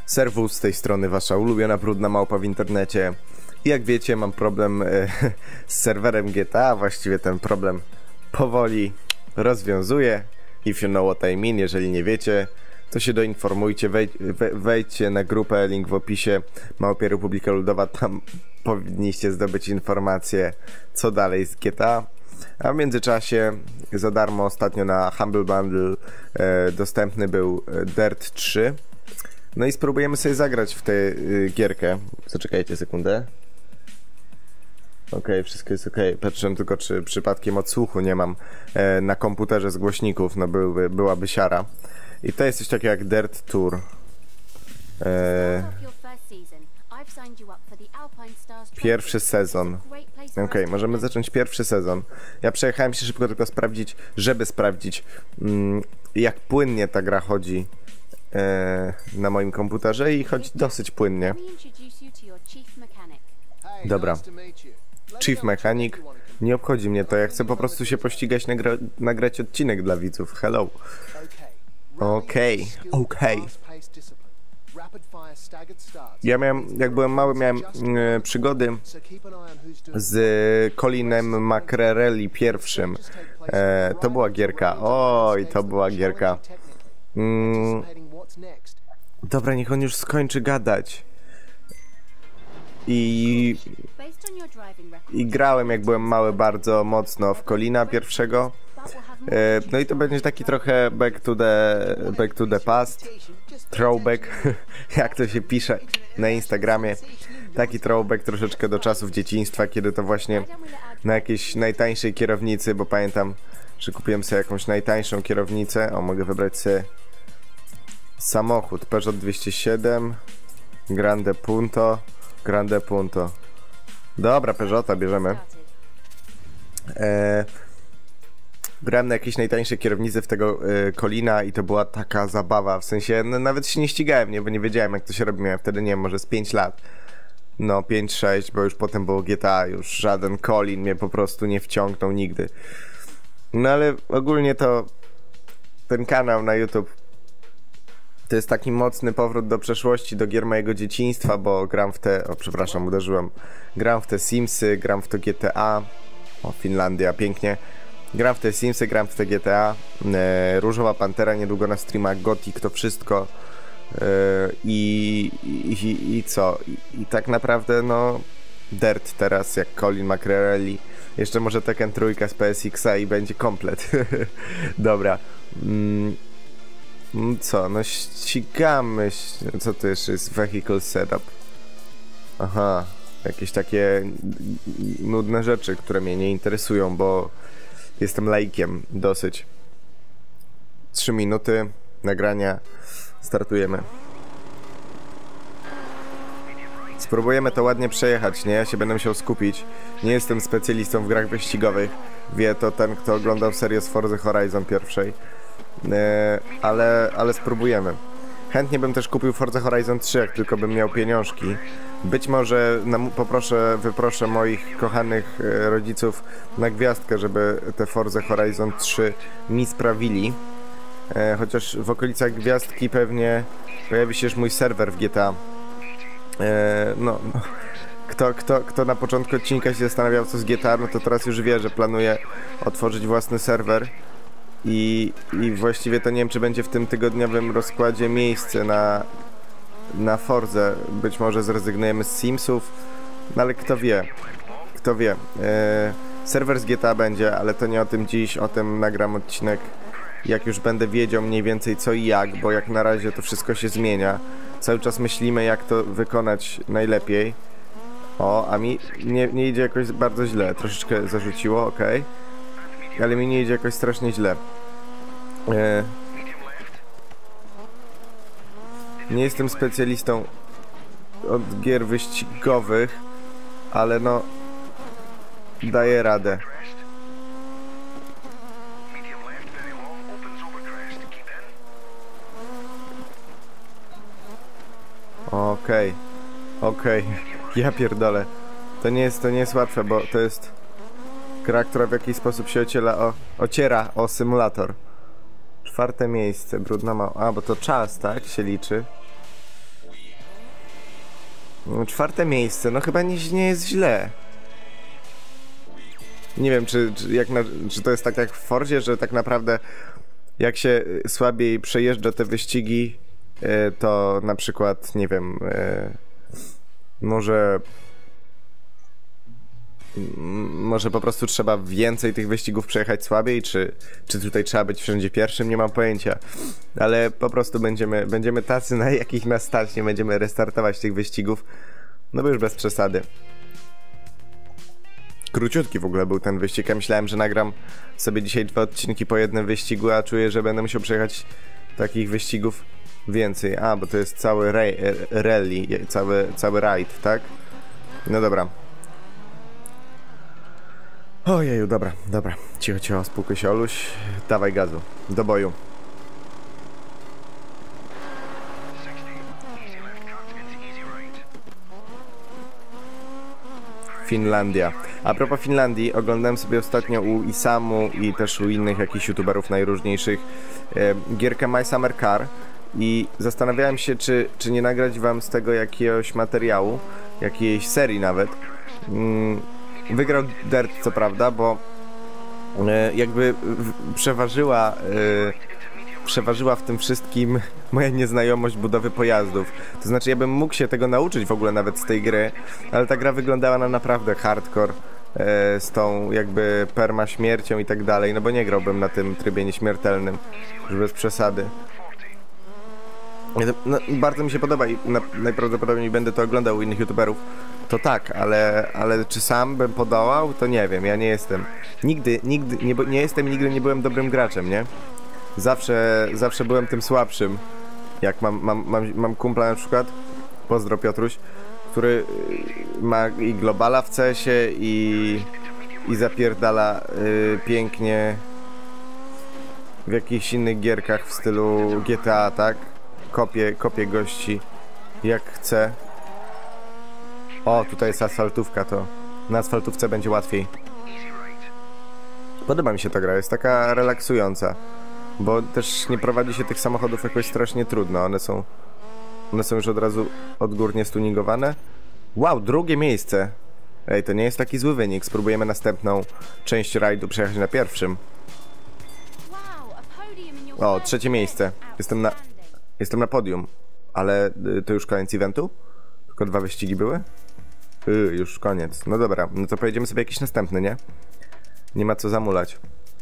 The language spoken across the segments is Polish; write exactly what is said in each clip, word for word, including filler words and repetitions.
Serwus, z tej strony wasza ulubiona brudna małpa w internecie. I jak wiecie, mam problem e, z serwerem G T A, właściwie ten problem powoli rozwiązuję. If you know what I mean, jeżeli nie wiecie, to się doinformujcie, wej, we, wejdźcie na grupę, link w opisie, Małpia Republika Ludowa, tam powinniście zdobyć informacje, co dalej z G T A. A w międzyczasie za darmo ostatnio na Humble Bundle e, dostępny był Dirt trzy. No i spróbujemy sobie zagrać w tę y, gierkę. Zaczekajcie sekundę. Okej, okay, wszystko jest okej. Okay. Patrzyłem tylko, czy przypadkiem odsłuchu nie mam e, na komputerze z głośników, no byłby, byłaby siara. I to jest coś takiego jak Dirt Tour. E, pierwszy sezon. Okej, okay, możemy zacząć pierwszy sezon. Ja przejechałem się szybko tylko sprawdzić, żeby sprawdzić, mm, jak płynnie ta gra chodzi na moim komputerze i chodzi dosyć płynnie. Dobra. Chief Mechanic. Nie obchodzi mnie to, ja chcę po prostu się pościgać, nagra nagrać odcinek dla widzów. Hello. Okej, okay. okej. Okay. Ja miałem, jak byłem mały, miałem e, przygody z Colinem McRae pierwszym. E, to była gierka. Oj, to była gierka. Mm. Dobra, niech on już skończy gadać. I... I grałem, jak byłem mały, bardzo mocno w Colina pierwszego. E, no i to będzie taki trochę back to the, back to the past. Throwback, jak to się pisze na Instagramie. Taki throwback troszeczkę do czasów dzieciństwa, kiedy to właśnie na jakiejś najtańszej kierownicy, bo pamiętam, że kupiłem sobie jakąś najtańszą kierownicę. O, mogę wybrać sobie samochód. Peugeot dwieście siedem, Grande Punto, Grande Punto. Dobra, Peugeota bierzemy. Eee, brałem na jakieś najtańsze kierownice w tego e, Colina i to była taka zabawa. W sensie, no, nawet się nie ścigałem, nie, bo nie wiedziałem, jak to się robi. Miałem wtedy, nie wiem, może z pięć lat. No, pięć sześć, bo już potem było G T A. Już żaden Colin mnie po prostu nie wciągnął nigdy. No, ale ogólnie to ten kanał na YouTube to jest taki mocny powrót do przeszłości, do gier mojego dzieciństwa, bo gram w te... O, przepraszam, uderzyłem. Gram w te Simsy, gram w to G T A. O, Finlandia, pięknie. Gram w te Simsy, gram w te G T A. E, Różowa Pantera, niedługo na streamach, Gothic, to wszystko. E, i, i, I co? I, I tak naprawdę, no... Dirt teraz, jak Colin McRae. Jeszcze może Tekken trójka z P S X a i będzie komplet. Dobra. Mm. Co? No ścigamy się. Co to jeszcze jest? Vehicle setup. Aha. Jakieś takie nudne rzeczy, które mnie nie interesują, bo jestem laikiem dosyć. Trzy minuty nagrania. Startujemy. Spróbujemy to ładnie przejechać, nie? Ja się będę musiał skupić. Nie jestem specjalistą w grach wyścigowych. Wie to ten, kto oglądał serię z Forza Horizon pierwszej. E, ale, ale spróbujemy. Chętnie bym też kupił Forza Horizon trzy, jak tylko bym miał pieniążki. Być może poproszę, wyproszę moich kochanych e, rodziców na gwiazdkę, żeby te Forza Horizon trzy mi sprawili. E, chociaż w okolicach gwiazdki pewnie pojawi się już mój serwer w G T A. E, no, no. Kto, kto, kto na początku odcinka się zastanawiał, co z G T A, no to teraz już wie, że planuję otworzyć własny serwer. I, I właściwie to nie wiem, czy będzie w tym tygodniowym rozkładzie miejsce na, na Forzę. Być może zrezygnujemy z Simsów, no ale kto wie, kto wie. E, serwer z G T A będzie, ale to nie o tym dziś, o tym nagram odcinek, jak już będę wiedział mniej więcej co i jak, bo jak na razie to wszystko się zmienia. Cały czas myślimy, jak to wykonać najlepiej. O, a mi nie, nie idzie jakoś bardzo źle, troszeczkę zarzuciło, ok. Ale mi nie idzie jakoś strasznie źle. E... Nie jestem specjalistą od gier wyścigowych, ale no... daję radę. Okej. Okej. Okay. Ja pierdolę. To nie jest, to nie jest łatwe, bo to jest... gra, która w jakiś sposób się ociela o, ociera o symulator. Czwarte miejsce, brudna mała. A, bo to czas, tak? Się liczy. No, czwarte miejsce, no chyba nie, nie jest źle. Nie wiem, czy, czy, jak na, czy to jest tak jak w Forzie, że tak naprawdę jak się słabiej przejeżdża te wyścigi, to na przykład, nie wiem, może może po prostu trzeba więcej tych wyścigów przejechać słabiej, czy, czy tutaj trzeba być wszędzie pierwszym, nie mam pojęcia. Ale po prostu będziemy, będziemy tacy, na jakich nas stać, nie będziemy restartować tych wyścigów, no bo już bez przesady. Króciutki w ogóle był ten wyścig, ja myślałem, że nagram sobie dzisiaj dwa odcinki po jednym wyścigu, a czuję, że będę musiał przejechać takich wyścigów więcej. A, bo to jest cały rally, cały, cały rajd, tak? No dobra. Ojeju, dobra, dobra. Cicho, cicho, spokój się, Oluś. Dawaj gazu. Do boju. Finlandia. A propos Finlandii, oglądałem sobie ostatnio u Isamu i też u innych jakichś youtuberów najróżniejszych e, gierkę My Summer Car i zastanawiałem się, czy, czy nie nagrać wam z tego jakiegoś materiału, jakiejś serii nawet. Mm, wygrał Dirt, co prawda, bo e, jakby w, przeważyła e, przeważyła w tym wszystkim moja nieznajomość budowy pojazdów. To znaczy, ja bym mógł się tego nauczyć w ogóle nawet z tej gry, ale ta gra wyglądała na naprawdę hardcore, e, z tą jakby perma śmiercią i tak dalej, no bo nie grałbym na tym trybie nieśmiertelnym, już bez przesady. No, bardzo mi się podoba i na, najprawdopodobniej będę to oglądał u innych youtuberów, to tak, ale, ale czy sam bym podołał, to nie wiem, ja nie jestem. Nigdy, nigdy, nie, nie jestem i nigdy nie byłem dobrym graczem, nie? Zawsze, zawsze byłem tym słabszym. Jak mam, mam, mam, mam kumpla na przykład, pozdro Piotruś, który ma i globala w C S ie i, i zapierdala y, pięknie w jakichś innych gierkach w stylu G T A, tak? Kopie, kopie gości jak chce. O, tutaj jest asfaltówka, to na asfaltówce będzie łatwiej. Podoba mi się ta gra, jest taka relaksująca. Bo też nie prowadzi się tych samochodów jakoś strasznie trudno. One są one są już od razu odgórnie stuningowane. Wow, drugie miejsce. Ej, to nie jest taki zły wynik. Spróbujemy następną część rajdu przejechać na pierwszym. O, trzecie miejsce. Jestem na Jestem na podium. Ale y, to już koniec eventu? Tylko dwa wyścigi były? Y, już koniec. No dobra, no to pojedziemy sobie jakiś następny, nie? Nie ma co zamulać.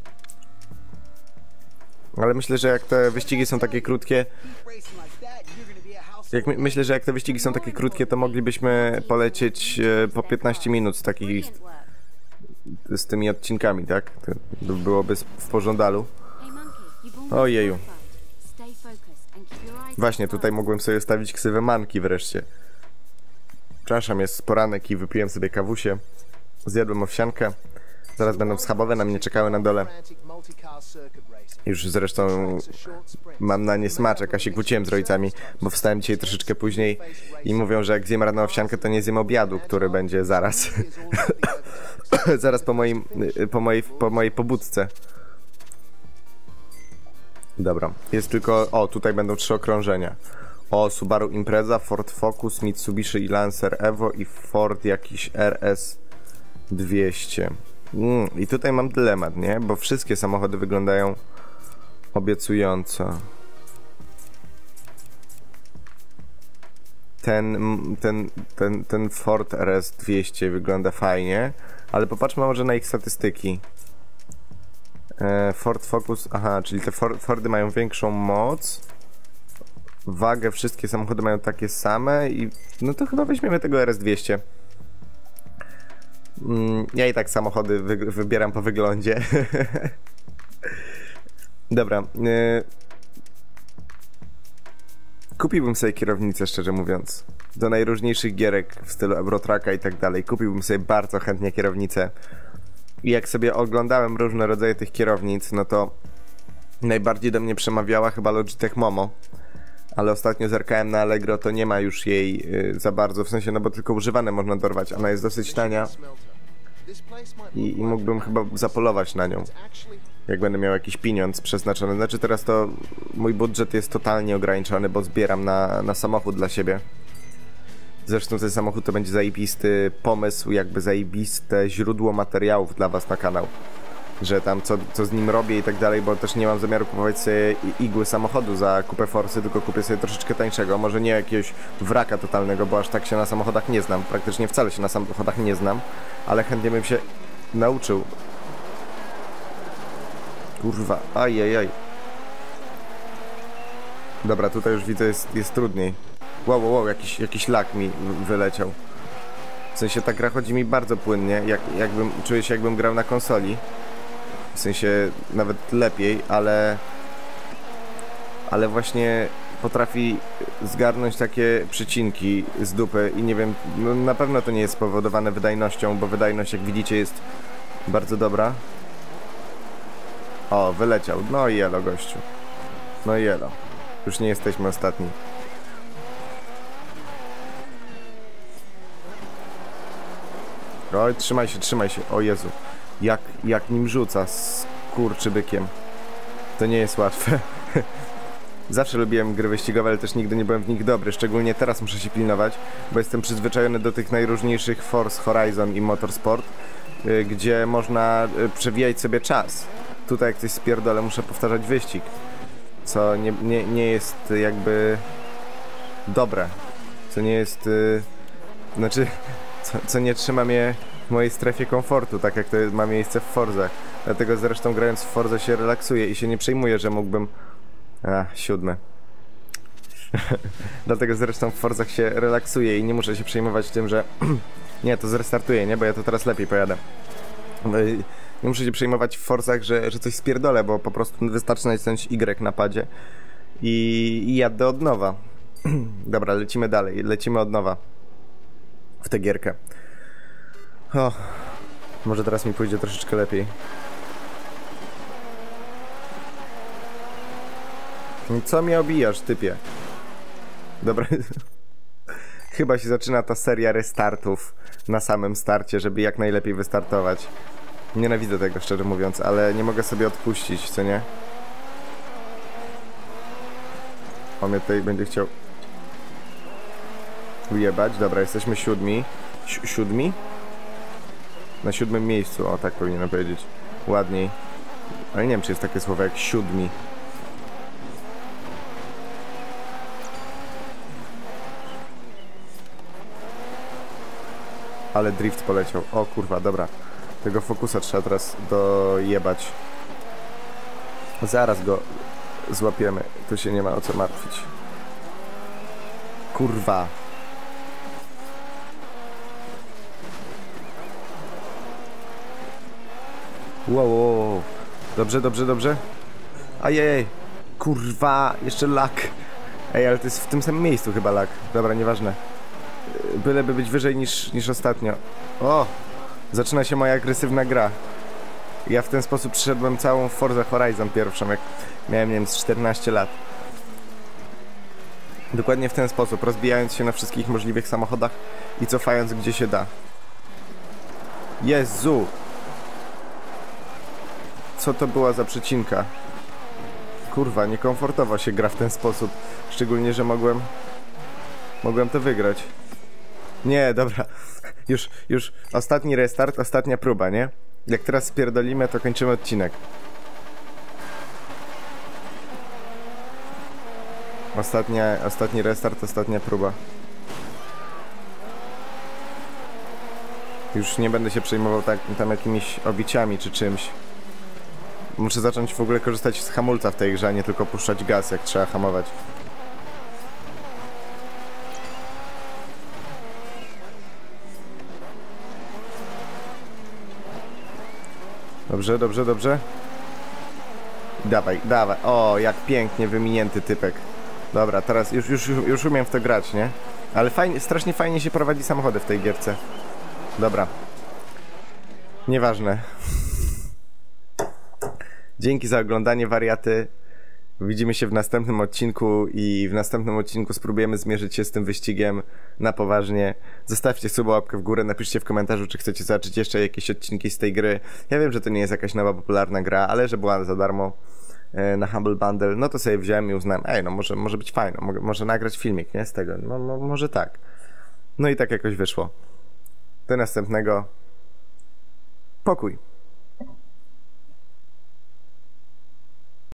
Ale myślę, że jak te wyścigi są takie krótkie... Jak my, myślę, że jak te wyścigi są takie krótkie, to moglibyśmy polecieć e, po piętnaście minut z takich... z tymi odcinkami, tak? To byłoby w pożądalu. Ojeju. Właśnie, tutaj mogłem sobie stawić ksywę Manki wreszcie. Przepraszam, jest poranek i wypiłem sobie kawusie. Zjadłem owsiankę. Zaraz będą schabowe, na mnie czekały na dole. Już zresztą mam na nie smaczek, a się kłóciłem z rodzicami, bo wstałem dzisiaj troszeczkę później i mówią, że jak zjem rano owsiankę, to nie zjem obiadu, który będzie zaraz. Zaraz po moim, po mojej, po mojej pobudce. Dobra, jest tylko... O, tutaj będą trzy okrążenia. O, Subaru Impreza, Ford Focus, Mitsubishi Lancer Evo i Ford jakiś R S dwieście. Mm, I tutaj mam dylemat, nie? Bo wszystkie samochody wyglądają obiecująco. Ten, ten, ten, ten Ford R S dwieście wygląda fajnie, ale popatrzmy może na ich statystyki. E, Ford Focus, aha, czyli te For, Fordy mają większą moc. Wagę, wszystkie samochody mają takie same i no to chyba weźmiemy tego R S dwieście. Mm, ja i tak samochody wy, wybieram po wyglądzie. Dobra. Y Kupiłbym sobie kierownicę, szczerze mówiąc. Do najróżniejszych gierek w stylu Eurotracka i tak dalej. Kupiłbym sobie bardzo chętnie kierownicę. I jak sobie oglądałem różne rodzaje tych kierownic, no to najbardziej do mnie przemawiała chyba Logitech Momo. Ale ostatnio zerkałem na Allegro, to nie ma już jej y, za bardzo, w sensie, no bo tylko używane można dorwać. Ona jest dosyć tania i, i mógłbym chyba zapolować na nią, jak będę miał jakiś pieniądz przeznaczony. Znaczy teraz to mój budżet jest totalnie ograniczony, bo zbieram na, na samochód dla siebie. Zresztą ten samochód to będzie zajebisty pomysł, jakby zajebiste źródło materiałów dla was na kanał. Że tam co, co z nim robię i tak dalej, bo też nie mam zamiaru kupować sobie igły samochodu za kupę forsy, tylko kupię sobie troszeczkę tańszego, może nie jakiegoś wraka totalnego, bo aż tak się na samochodach nie znam, praktycznie wcale się na samochodach nie znam, ale chętnie bym się nauczył. Kurwa, ajajaj. Dobra, tutaj już widzę, jest, jest trudniej. Wow, wow, wow, jakiś, jakiś lag mi wyleciał. W sensie ta gra chodzi mi bardzo płynnie, jak, jakbym, czuję się jakbym grał na konsoli. W sensie nawet lepiej, ale... Ale właśnie potrafi zgarnąć takie przycinki z dupy i nie wiem, no na pewno to nie jest spowodowane wydajnością, bo wydajność, jak widzicie, jest bardzo dobra. O, wyleciał. No i elo, gościu. No i elo. Już nie jesteśmy ostatni. Oj, trzymaj się, trzymaj się. O Jezu. Jak, jak nim rzuca z kurczybykiem. To nie jest łatwe. Zawsze lubiłem gry wyścigowe, ale też nigdy nie byłem w nich dobry. Szczególnie teraz muszę się pilnować, bo jestem przyzwyczajony do tych najróżniejszych Forza Horizon i Motorsport, yy, gdzie można yy, przewijać sobie czas. Tutaj jak coś spierdolę, muszę powtarzać wyścig. Co nie, nie, nie jest jakby dobre. Co nie jest... Yy, znaczy... Co, co nie trzyma mnie w mojej strefie komfortu, tak jak to ma miejsce w Forzach. Dlatego zresztą grając w Forzę się relaksuję i się nie przejmuję, że mógłbym... A, siódmy. Dlatego zresztą w Forzach się relaksuję i nie muszę się przejmować tym, że... nie, to zrestartuję, nie? Bo ja to teraz lepiej pojadę. Nie muszę się przejmować w Forzach, że, że coś spierdolę, bo po prostu wystarczy nacisnąć Y na padzie i, i jadę od nowa. Dobra, lecimy dalej, lecimy od nowa w tę gierkę. O, może teraz mi pójdzie troszeczkę lepiej. Co mnie obijasz, typie? Dobra. Chyba się zaczyna ta seria restartów na samym starcie, żeby jak najlepiej wystartować. Nienawidzę tego, szczerze mówiąc, ale nie mogę sobie odpuścić, co nie? On mnie tutaj będzie chciał ujebać. Dobra, jesteśmy siódmi. Si siódmi? Na siódmym miejscu, o tak powinienem powiedzieć. Ładniej. Ale nie wiem, czy jest takie słowo jak siódmi. Ale drift poleciał. O kurwa, dobra. Tego fokusa trzeba teraz dojebać. Zaraz go złapiemy. Tu się nie ma o co martwić. Kurwa. Wow, wow, wow. Dobrze, dobrze, dobrze. Ajej. Kurwa, jeszcze lak. Ej, ale to jest w tym samym miejscu chyba lak. Dobra, nieważne. Byleby być wyżej niż, niż ostatnio. O! Zaczyna się moja agresywna gra. Ja w ten sposób przyszedłem całą Forza Horizon pierwszą, jak miałem, nie wiem, z czternaście lat. Dokładnie w ten sposób, rozbijając się na wszystkich możliwych samochodach i cofając gdzie się da. Jezu! Co to była za przecinka? Kurwa, niekomfortowo się gra w ten sposób. Szczególnie, że mogłem... Mogłem to wygrać. Nie, dobra. Już, już ostatni restart, ostatnia próba, nie? Jak teraz spierdolimy, to kończymy odcinek. Ostatnia, ostatni restart, ostatnia próba. Już nie będę się przejmował tak, tam jakimiś obiciami czy czymś. Muszę zacząć w ogóle korzystać z hamulca w tej grze, a nie tylko puszczać gaz, jak trzeba hamować. Dobrze, dobrze, dobrze. Dawaj, dawaj. O, jak pięknie wyminięty typek. Dobra, teraz już, już, już umiem w to grać, nie? Ale fajnie, strasznie fajnie się prowadzi samochody w tej gierce. Dobra. Nieważne. Dzięki za oglądanie, wariaty. Widzimy się w następnym odcinku i w następnym odcinku spróbujemy zmierzyć się z tym wyścigiem na poważnie. Zostawcie suba, łapkę w górę, napiszcie w komentarzu, czy chcecie zobaczyć jeszcze jakieś odcinki z tej gry. Ja wiem, że to nie jest jakaś nowa, popularna gra, ale że była za darmo e, na Humble Bundle, no to sobie wziąłem i uznałem, ej, no może, może być fajno, może, może nagrać filmik, nie, z tego, no, no może tak. No i tak jakoś wyszło. Do następnego. Pokój.